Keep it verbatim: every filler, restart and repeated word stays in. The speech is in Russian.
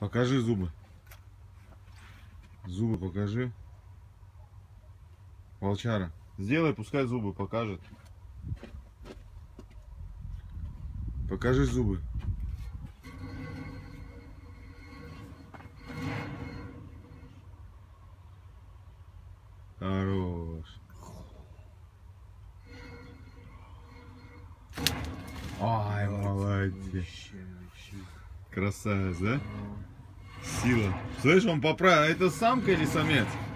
Покажи зубы. Зубы покажи. Волчара. Сделай, пускай зубы покажет. Покажи зубы. Хорош. Ай, молодец. Красавец, да? Сила. Слышь, он поправил. Это самка или самец?